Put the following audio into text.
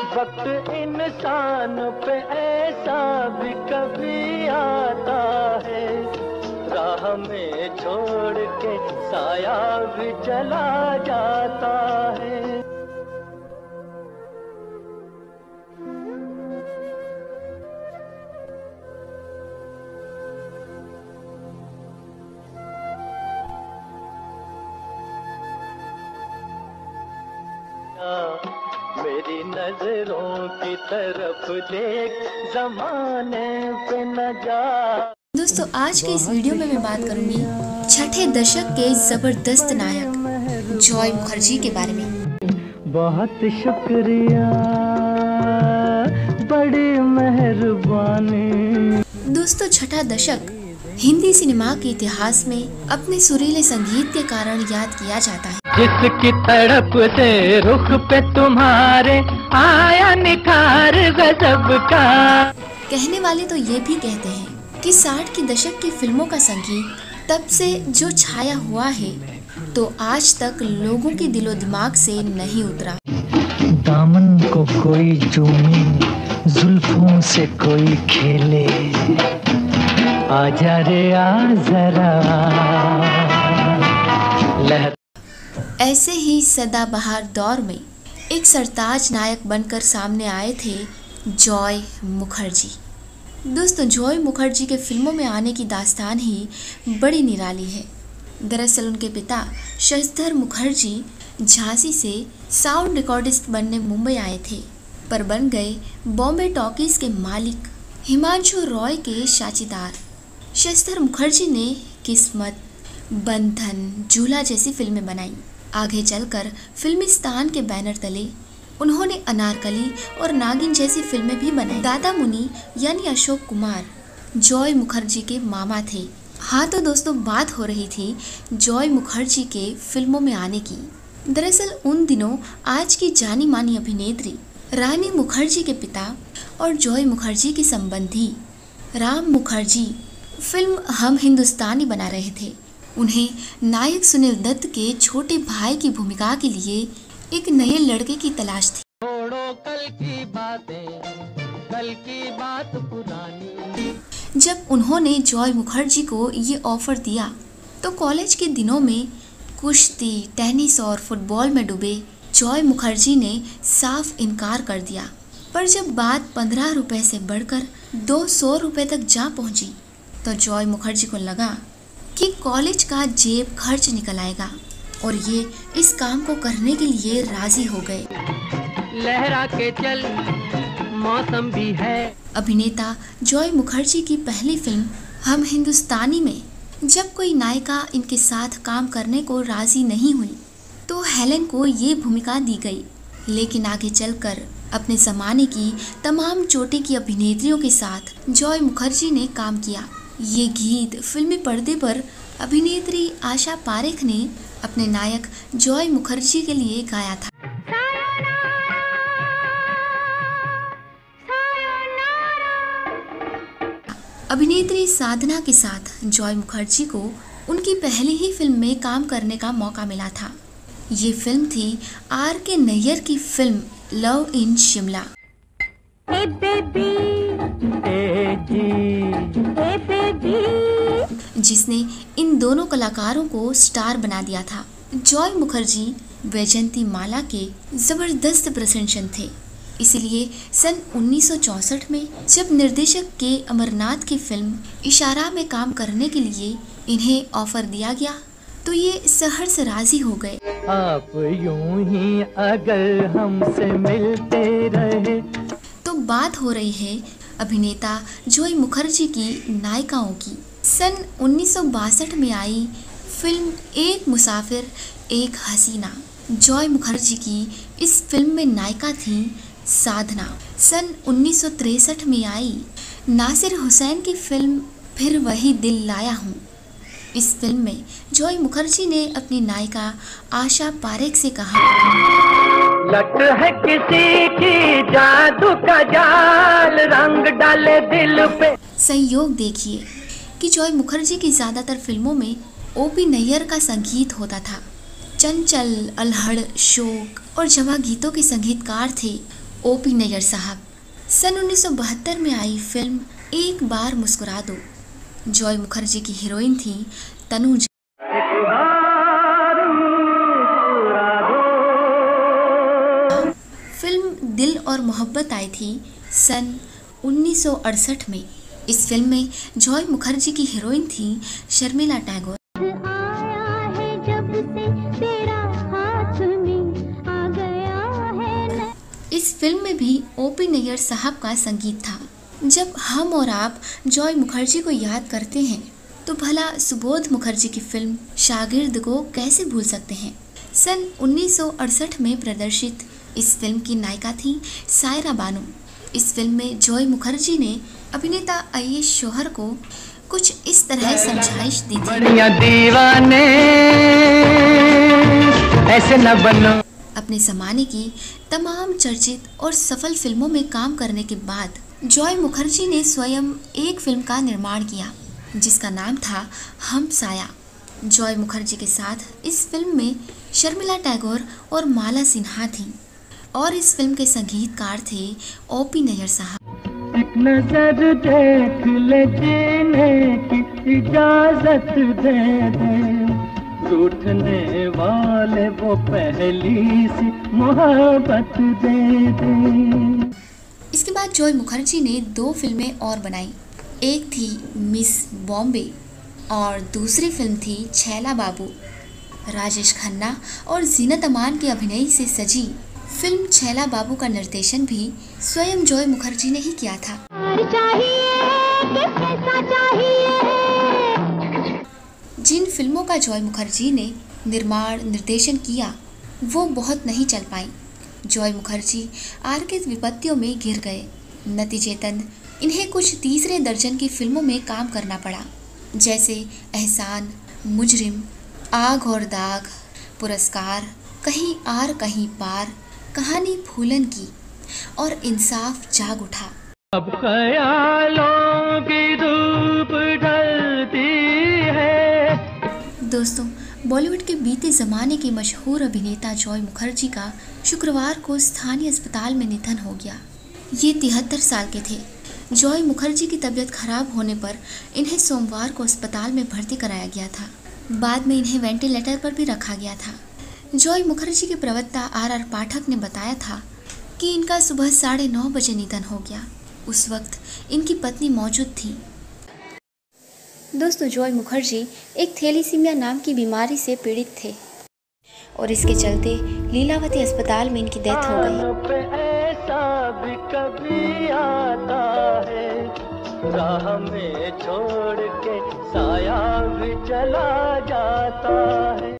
वक्त इंसान पे ऐसा भी कभी आता है, राह में छोड़ के साया भी चला जाता है। मेरी नजरों की तरफ देख, जमाने पे न जा। दोस्तों, आज के इस वीडियो में मैं बात करूंगी छठे दशक के जबरदस्त नायक जॉय मुखर्जी के बारे में। बहुत शुक्रिया, बड़ी मेहरबानी। दोस्तों, छठा दशक हिंदी सिनेमा के इतिहास में अपने सुरीले संगीत के कारण याद किया जाता है। जिसकी तड़प से रुख पे तुम्हारे आया निखार गजब का। कहने वाले तो ये भी कहते हैं कि 60 के दशक की फिल्मों का संगीत तब से जो छाया हुआ है, तो आज तक लोगों के दिलो दिमाग से नहीं उतरा। दामन को कोई चूमे, जुल्फों से कोई खेले, आजा रे आ जरा। ऐसे ही सदाबहार दौर में एक सरताज नायक बनकर सामने आए थे जॉय मुखर्जी। दोस्तों, जॉय मुखर्जी के फिल्मों में आने की दास्तान ही बड़ी निराली है। दरअसल उनके पिता शशिधर मुखर्जी झांसी से साउंड रिकॉर्डिस्ट बनने मुंबई आए थे, पर बन गए बॉम्बे टॉकीज के मालिक हिमांशु रॉय के साझीदार। शशिधर मुखर्जी ने किस्मत, बंधन, झूला जैसी फिल्में बनाई। आगे चलकर फिल्मिस्तान के बैनर तले उन्होंने अनारकली और नागिन जैसी फिल्में भी बनाई। दादा मुनि यानी अशोक कुमार जॉय मुखर्जी के मामा थे। हाँ तो दोस्तों, बात हो रही थी जॉय मुखर्जी के फिल्मों में आने की। दरअसल उन दिनों आज की जानी मानी अभिनेत्री रानी मुखर्जी के पिता और जॉय मुखर्जी के संबंधी राम मुखर्जी फिल्म हम हिंदुस्तानी बना रहे थे। उन्हें नायक सुनील दत्त के छोटे भाई की भूमिका के लिए एक नए लड़के की तलाश थी। छोड़ो कल की बातें, कल की बात पुरानी। जब उन्होंने जॉय मुखर्जी को ये ऑफर दिया तो कॉलेज के दिनों में कुश्ती, टेनिस और फुटबॉल में डूबे जॉय मुखर्जी ने साफ इनकार कर दिया। पर जब बात 15 रुपए से बढ़कर 200 रुपए तक जा पहुंची तो जॉय मुखर्जी को लगा कि कॉलेज का जेब खर्च निकल आएगा और ये इस काम को करने के लिए राजी हो गए। लहरा के चल, मौसम भी है। अभिनेता जॉय मुखर्जी की पहली फिल्म हम हिंदुस्तानी में जब कोई नायिका इनके साथ काम करने को राजी नहीं हुई तो हेलेन को ये भूमिका दी गई। लेकिन आगे चलकर अपने ज़माने की तमाम चोटी की अभिनेत्रियों के साथ जॉय मुखर्जी ने काम किया। ये गीत फिल्मी पर्दे पर अभिनेत्री आशा पारेख ने अपने नायक जॉय मुखर्जी के लिए गाया था। अभिनेत्री साधना के साथ जॉय मुखर्जी को उनकी पहली ही फिल्म में काम करने का मौका मिला था। ये फिल्म थी R.K. नैयर की film love in Shimla. Hey baby, ए जी, hey baby। जिसने इन दोनों कलाकारों को स्टार बना दिया था। जॉय मुखर्जी वैजयंती माला के जबरदस्त प्रशंसक थे, इसलिए सन 1964 में जब निर्देशक के अमरनाथ की फिल्म इशारा में काम करने के लिए इन्हें ऑफर दिया गया तो ये सहर्ष से राजी हो गए। आप यूं ही अगर हमसे मिलते रहे। तो बात हो रही है अभिनेता जॉय मुखर्जी की नायिकाओं की। सन 1962 में आई फिल्म एक मुसाफिर एक हसीना। जॉय मुखर्जी की इस फिल्म में नायिका थी साधना। सन 1963 में आई नासिर हुसैन की फिल्म फिर वही दिल लाया हूँ। इस फिल्म में जॉय मुखर्जी ने अपनी नायिका आशा पारेख से कहा, लट है किसी की जादू का जाल, रंग डाले दिल पे। संयोग देखिए कि जॉय मुखर्जी की ज़्यादातर फिल्मों में O.P. नैयर का संगीत होता था। चंचल, अल्हड़, शोक और जवा गीतों के संगीतकार थे ओपी नैयर साहब। सन 1972 में आई फिल्म एक बार मुस्कुरा दो। जॉय मुखर्जी की हीरोइन थी तनुजा। फिल्म दिल और मोहब्बत आई थी सन 1968 में। इस फिल्म में जॉय मुखर्जी की हीरोइन थी शर्मिला टैगोर। आया है जब से तेरा हाथ में आ गया है। इस फिल्म में भी ओपी नैयर साहब का संगीत था। जब हम और आप जॉय मुखर्जी को याद करते हैं तो भला सुबोध मुखर्जी की फिल्म शागिर्द को कैसे भूल सकते हैं। सन 1968 में प्रदर्शित इस फिल्म की नायिका थी सायरा बानू। इस फिल्म में जॉय मुखर्जी ने अभिनेता आयुष शोहर को कुछ इस तरह समझाइश दी थी। बढ़िया दीवाने ऐसे न बनो। अपने ज़माने की तमाम चर्चित और सफल फिल्मों में काम करने के बाद जॉय मुखर्जी ने स्वयं एक फिल्म का निर्माण किया जिसका नाम था हम साया। जॉय मुखर्जी के साथ इस फिल्म में शर्मिला टैगोर और माला सिन्हा थीं और इस फिल्म के संगीतकार थे ओपी नैयर साहब। एक नजर देख ले, जीने की इजाजत दे दे, रूठने वाले वो पहली सी मोहब्बत दे दे। इसके बाद जॉय मुखर्जी ने 2 फिल्में और बनाई। एक थी मिस बॉम्बे और दूसरी फिल्म थी छैला बाबू। राजेश खन्ना और जीनत अमान के अभिनय से सजी फिल्म छैला बाबू का निर्देशन भी स्वयं जॉय मुखर्जी ने ही किया था। जिन फिल्मों का जॉय मुखर्जी ने निर्माण निर्देशन किया वो बहुत नहीं चल पाई। जॉय मुखर्जी आर्थिक विपत्तियों में घिर गए। नतीजतन इन्हें कुछ तीसरे दर्जन की फिल्मों में काम करना पड़ा, जैसे एहसान, मुजरिम, आग और दाग, पुरस्कार, कहीं आर कहीं पार, कहानी फूलन की और इंसाफ जाग उठा। अब ख्यालों की धूप ढलती है। दोस्तों, बॉलीवुड के बीते ज़माने के मशहूर अभिनेता जॉय मुखर्जी का शुक्रवार को स्थानीय अस्पताल में निधन हो गया। ये 73 साल के थे। जॉय मुखर्जी की तबीयत खराब होने पर इन्हें सोमवार को अस्पताल में भर्ती कराया गया था। बाद में इन्हें वेंटिलेटर पर भी रखा गया था। जॉय मुखर्जी के प्रवक्ता आर पाठक ने बताया था कि इनका सुबह 9:30 बजे निधन हो गया। उस वक्त इनकी पत्नी मौजूद थी। दोस्तों, जॉय मुखर्जी एक थैलेसीमिया नाम की बीमारी से पीड़ित थे और इसके चलते लीलावती अस्पताल में इनकी डेथ हो गई। ऐसा भी कभी आता है, राह में छोड़ के साया भी चला जाता है।